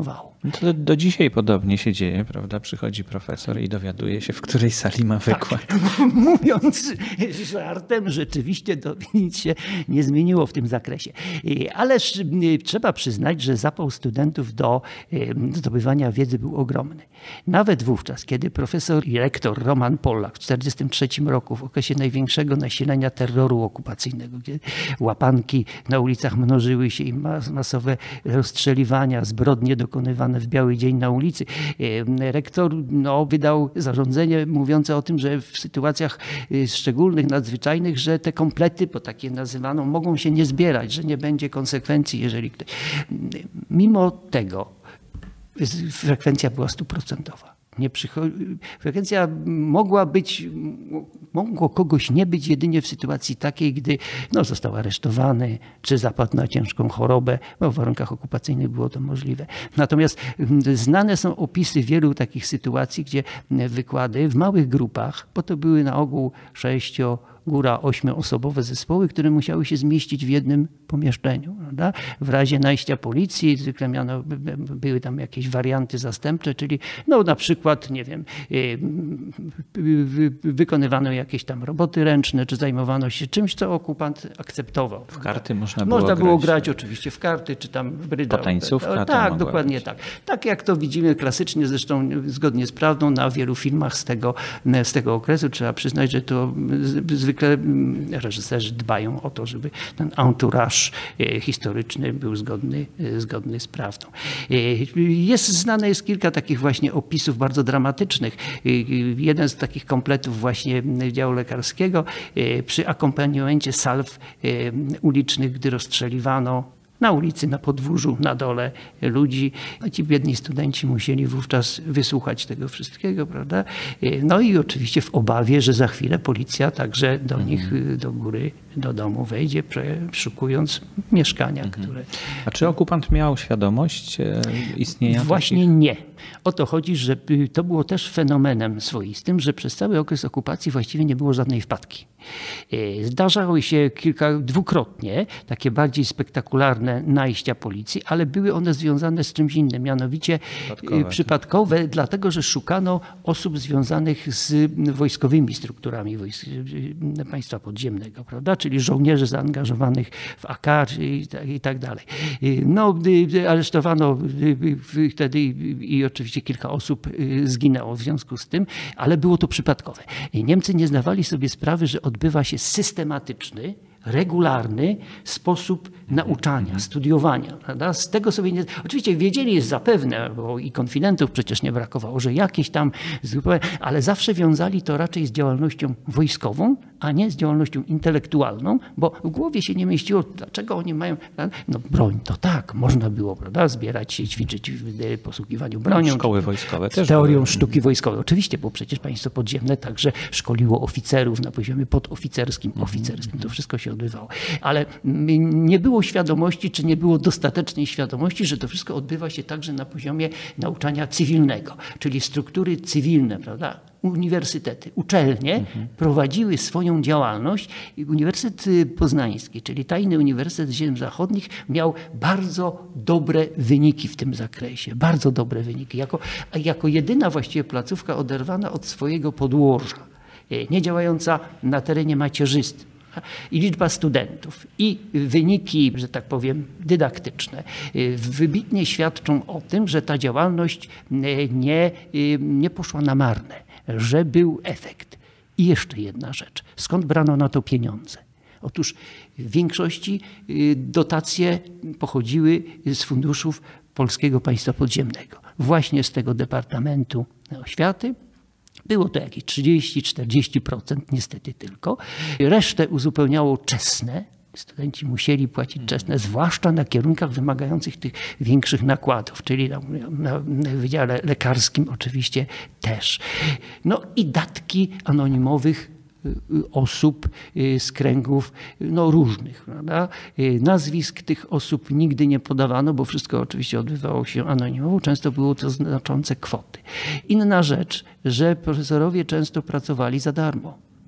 S1: To do dzisiaj podobnie się dzieje, prawda? Przychodzi profesor i dowiaduje się, w której sali ma wykład.
S2: Tak. Mówiąc żartem, rzeczywiście nic się nie zmieniło w tym zakresie. Ależ trzeba przyznać, że zapał studentów do zdobywania wiedzy był ogromny. Nawet wówczas, kiedy profesor i rektor Roman Pollak w 1943 roku, w okresie największego nasilenia terroru okupacyjnego, gdzie łapanki na ulicach mnożyły się i masowe rozstrzeliwania, zbrodnie dokonywane w biały dzień na ulicy, rektor wydał zarządzenie mówiące o tym, że w sytuacjach szczególnych, nadzwyczajnych, że te komplety, bo takie nazywano, mogą się nie zbierać, że nie będzie konsekwencji, jeżeli ktoś... Mimo tego frekwencja była 100%. Frekwencja mogło kogoś nie być jedynie w sytuacji takiej, gdy został aresztowany, czy zapadł na ciężką chorobę, bo w warunkach okupacyjnych było to możliwe. Natomiast znane są opisy wielu takich sytuacji, gdzie wykłady w małych grupach, bo to były na ogół 6, góra 8-osobowe zespoły, które musiały się zmieścić w jednym pomieszczeniu. Prawda? W razie najścia policji zwykle były tam jakieś warianty zastępcze, czyli na przykład, nie wiem, wykonywano jakieś tam roboty ręczne, czy zajmowano się czymś, co okupant akceptował.
S1: W karty można
S2: było grać oczywiście w karty, czy tam w brydę.
S1: Potańcówka.
S2: Tak, dokładnie tak. Tak jak to widzimy klasycznie, zresztą zgodnie z prawdą na wielu filmach z tego okresu. Trzeba przyznać, że to zwykle reżyserzy dbają o to, żeby ten entourage historyczny był zgodny z prawdą. Znane jest kilka takich właśnie opisów bardzo dramatycznych. Jeden z takich kompletów właśnie działu lekarskiego przy akompaniamencie salw ulicznych, gdy rozstrzeliwano na ulicy, na podwórzu, na dole ludzi. Ci biedni studenci musieli wówczas wysłuchać tego wszystkiego, prawda? I oczywiście w obawie, że za chwilę policja także do nich, do góry, do domu wejdzie, przeszukując mieszkania, które...
S1: A czy okupant miał świadomość istnienia
S2: Właśnie
S1: takich?
S2: Nie. O to chodzi, że to było też fenomenem swoistym, że przez cały okres okupacji właściwie nie było żadnej wpadki. Zdarzały się dwukrotnie takie bardziej spektakularne najścia policji, ale były one związane z czymś innym, mianowicie przypadkowe, dlatego że szukano osób związanych z wojskowymi strukturami państwa podziemnego, prawda? Czyli żołnierzy zaangażowanych w AK i tak dalej. Aresztowano wtedy i oczywiście kilka osób zginęło w związku z tym, ale było to przypadkowe. Niemcy nie zdawali sobie sprawy, że odbywa się systematyczny, regularny sposób nauczania, studiowania. Prawda? Z tego sobie nie... Oczywiście wiedzieli zapewne, bo i konfidentów przecież nie brakowało, że jakieś tam... Ale zawsze wiązali to raczej z działalnością wojskową, a nie z działalnością intelektualną, bo w głowie się nie mieściło, dlaczego oni mają... broń, to tak, można było, prawda, zbierać się, ćwiczyć w posługiwaniu bronią.
S1: Szkoły wojskowe też.
S2: Teorią sztuki wojskowej. Oczywiście, bo przecież państwo podziemne także szkoliło oficerów na poziomie podoficerskim, oficerskim. To wszystko się odbywało. Ale nie było świadomości, czy nie było dostatecznej świadomości, że to wszystko odbywa się także na poziomie nauczania cywilnego, czyli struktury cywilne, prawda? Uniwersytety, uczelnie prowadziły swoją działalność i Uniwersytet Poznański, czyli Tajny Uniwersytet Ziem Zachodnich, miał bardzo dobre wyniki w tym zakresie. Bardzo dobre wyniki. Jako jedyna właściwie placówka oderwana od swojego podłoża, nie działająca na terenie macierzystym. I liczba studentów, i wyniki, że tak powiem, dydaktyczne wybitnie świadczą o tym, że ta działalność nie poszła na marne, że był efekt. I jeszcze jedna rzecz. Skąd brano na to pieniądze? Otóż w większości dotacje pochodziły z funduszów Polskiego Państwa Podziemnego. Właśnie z tego Departamentu Oświaty. Było to jakieś 30-40% niestety tylko. Resztę uzupełniało czesne. Studenci musieli płacić czesne, zwłaszcza na kierunkach wymagających tych większych nakładów, czyli na Wydziale Lekarskim oczywiście też. I datki anonimowych osób z kręgów różnych. Prawda? Nazwisk tych osób nigdy nie podawano, bo wszystko oczywiście odbywało się anonimowo. Często było to znaczące kwoty. Inna rzecz, że profesorowie często pracowali za darmo.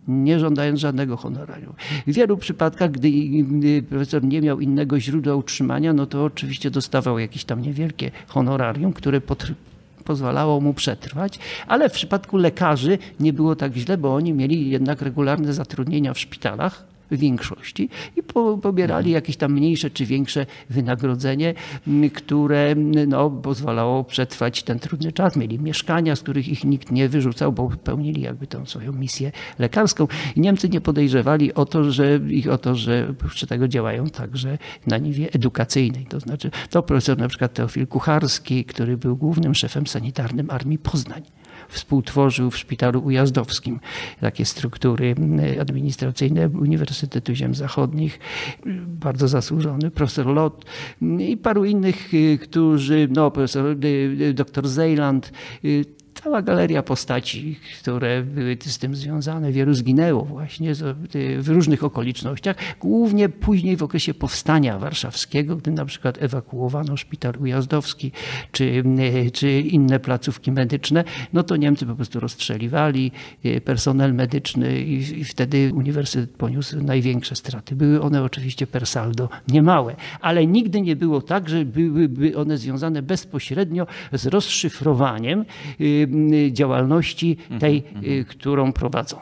S2: nie żądając żadnego honorarium. W wielu przypadkach, gdy profesor nie miał innego źródła utrzymania, no to oczywiście dostawał jakieś tam niewielkie honorarium, które pozwalało mu przetrwać, ale w przypadku lekarzy nie było tak źle, bo oni mieli jednak regularne zatrudnienia w szpitalach, w większości, i pobierali jakieś tam mniejsze czy większe wynagrodzenie, które pozwalało przetrwać ten trudny czas. Mieli mieszkania, z których ich nikt nie wyrzucał, bo pełnili jakby tą swoją misję lekarską. I Niemcy nie podejrzewali o to, że przy tego działają także na niwie edukacyjnej. To znaczy, to profesor na przykład Teofil Kucharski, który był głównym szefem sanitarnym Armii Poznań, współtworzył w Szpitalu Ujazdowskim takie struktury administracyjne Uniwersytetu Ziem Zachodnich. Bardzo zasłużony profesor Lot i paru innych, którzy, profesor dr Zeiland, cała galeria postaci, które były z tym związane. Wielu zginęło właśnie w różnych okolicznościach. Głównie później w okresie powstania warszawskiego, gdy na przykład ewakuowano Szpital Ujazdowski czy inne placówki medyczne, no to Niemcy po prostu rozstrzeliwali personel medyczny i wtedy uniwersytet poniósł największe straty. Były one oczywiście per saldo niemałe, ale nigdy nie było tak, że byłyby one związane bezpośrednio z rozszyfrowaniem działalności tej, którą prowadzono.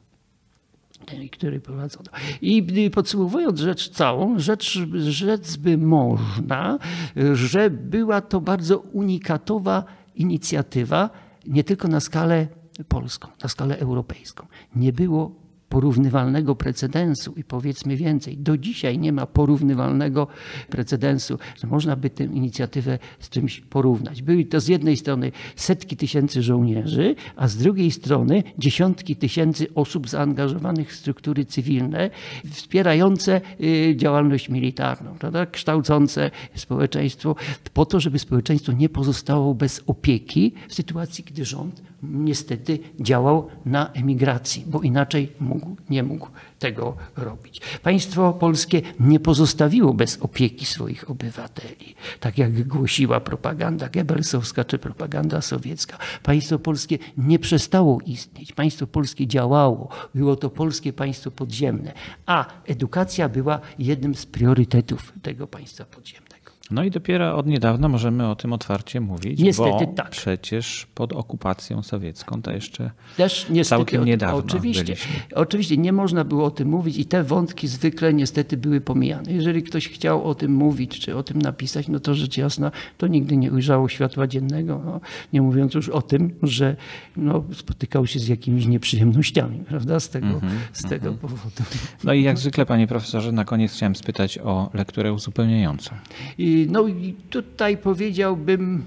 S2: I podsumowując rzecz całą, rzec by można, że była to bardzo unikatowa inicjatywa, nie tylko na skalę polską, na skalę europejską. Nie było porównywalnego precedensu i powiedzmy więcej, do dzisiaj nie ma porównywalnego precedensu, że można by tę inicjatywę z czymś porównać. Były to z jednej strony setki tysięcy żołnierzy, a z drugiej strony dziesiątki tysięcy osób zaangażowanych w struktury cywilne, wspierające działalność militarną, prawda? Kształcące społeczeństwo po to, żeby społeczeństwo nie pozostało bez opieki w sytuacji, gdy rząd niestety działał na emigracji, bo inaczej nie mógł tego robić. Państwo polskie nie pozostawiło bez opieki swoich obywateli, tak jak głosiła propaganda goebbelsowska czy propaganda sowiecka. Państwo polskie nie przestało istnieć. Państwo polskie działało. Było to polskie państwo podziemne, a edukacja była jednym z priorytetów tego państwa podziemnego.
S1: No i dopiero od niedawna możemy o tym otwarcie mówić,
S2: niestety
S1: bo
S2: tak.
S1: Przecież pod okupacją sowiecką to jeszcze
S2: też niestety,
S1: całkiem niedawno
S2: Oczywiście nie można było o tym mówić i te wątki zwykle niestety były pomijane. Jeżeli ktoś chciał o tym mówić czy o tym napisać, no to rzecz jasna, to nigdy nie ujrzało światła dziennego. Nie mówiąc już o tym, że spotykał się z jakimiś nieprzyjemnościami, prawda, z tego powodu.
S1: No i jak zwykle, panie profesorze, na koniec chciałem spytać o lekturę uzupełniającą.
S2: I tutaj powiedziałbym,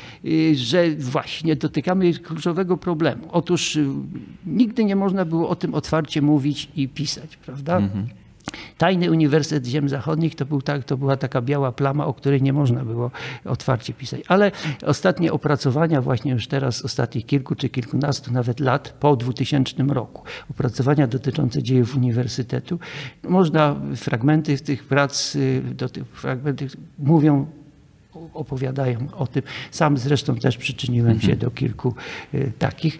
S2: że właśnie dotykamy kluczowego problemu. Otóż nigdy nie można było o tym otwarcie mówić i pisać, prawda? Tajny Uniwersytet Ziem Zachodnich to była taka biała plama, o której nie można było otwarcie pisać. Ale ostatnie opracowania, właśnie już teraz ostatnich kilku czy kilkunastu nawet lat po 2000 roku, opracowania dotyczące dziejów uniwersytetu, fragmenty tych prac, fragmenty mówią, opowiadają o tym. Sam zresztą też przyczyniłem się do kilku takich.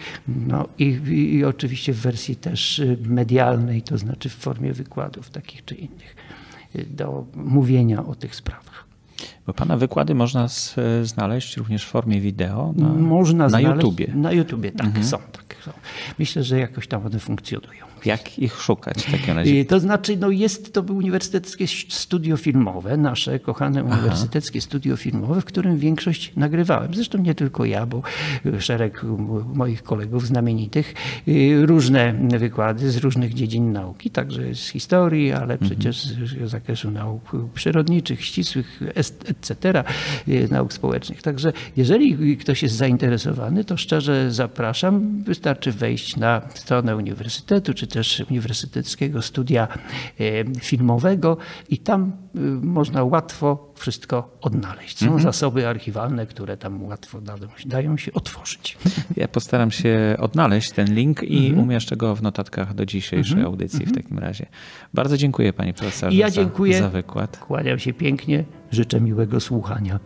S2: I oczywiście w wersji też medialnej, to znaczy w formie wykładów takich czy innych, do mówienia o tych sprawach.
S1: Bo pana wykłady można znaleźć również w formie wideo
S2: na
S1: YouTubie.
S2: Na YouTubie, tak, są. Myślę, że jakoś tam one funkcjonują.
S1: Jak ich szukać w takim razie?
S2: To znaczy, to było uniwersyteckie studio filmowe, nasze kochane uniwersyteckie studio filmowe, w którym większość nagrywałem. Zresztą nie tylko ja, bo szereg moich kolegów znamienitych, różne wykłady z różnych dziedzin nauki, także z historii, ale przecież z zakresu nauk przyrodniczych, ścisłych, etc., nauk społecznych. Także jeżeli ktoś jest zainteresowany, to szczerze zapraszam. Wystarczy wejść na stronę uniwersytetu, czy też Uniwersyteckiego Studia Filmowego i tam można łatwo wszystko odnaleźć. Są zasoby archiwalne, które tam łatwo dają się otworzyć.
S1: Ja postaram się odnaleźć ten link i umieszczę go w notatkach do dzisiejszej audycji w takim razie. Bardzo dziękuję, panie profesorze,
S2: ja dziękuję,
S1: za wykład.
S2: Kłaniam się pięknie, życzę miłego słuchania.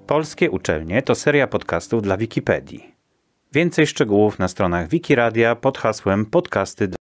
S1: Polskie uczelnie to seria podcastów dla Wikipedii. Więcej szczegółów na stronach Wikiradia pod hasłem Podcasty dla